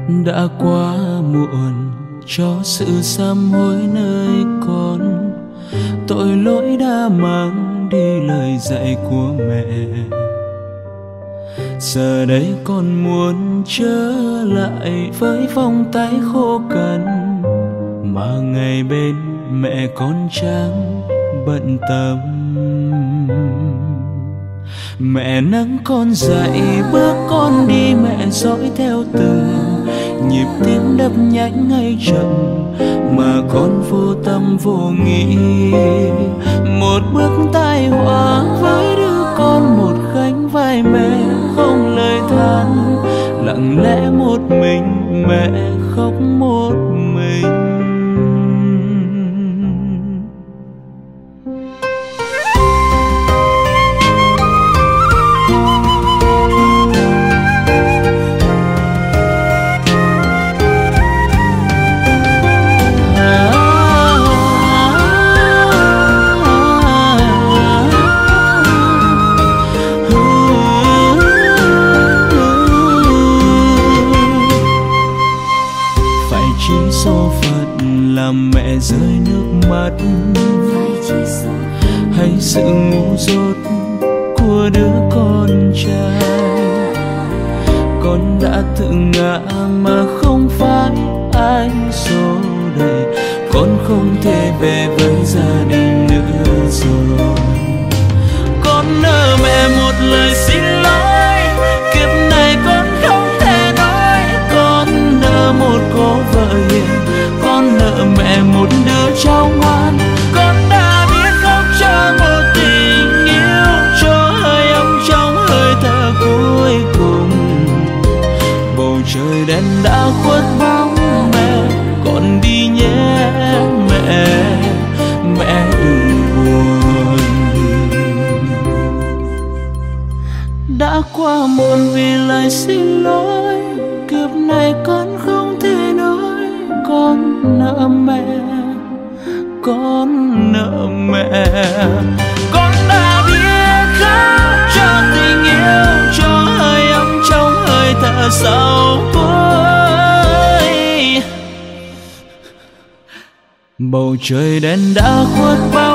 đã quá muộn cho sự sám hối nơi con. Tội lỗi đã mang đi lời dạy của mẹ. Giờ đây con muốn trở lại với vòng tay khô cằn mà ngày bên mẹ con chẳng bận tâm. Mẹ nắng con dậy bước con đi, mẹ dõi theo từng nhịp tim đập nhanh hay chậm mà con vô tâm vô nghĩ. Một bước tai họa với đứa con, một gánh vai mẹ không lời than. Lặng lẽ một mình mẹ khóc một mình. Mẹ rơi nước mắt hay sự ngu dốt của đứa con trai. Con đã tự ngã mà không phải ai xô đẩy. Con không thể về với gia đình nữa rồi. Con nợ mẹ một lời xin lỗi, kiếp này con không thể nói. Con nợ một cô vợ hiền, con nợ mẹ một đứa cháu ngoan. Con đã biết khóc cho một tình yêu, cho hơi ấm trong hơi thở cuối cùng. Bầu trời đen đã khuất bóng mẹ, con đi nhé mẹ, mẹ đừng buồn. Đã quá muộn vì lời xin lỗi, kiếp này con không thể nói. Con nợ mẹ, con nợ mẹ. Con đã biết khóc cho tình yêu, cho hơi ấm trong hơi thở sau cuối. Bầu trời đen đã khuất bao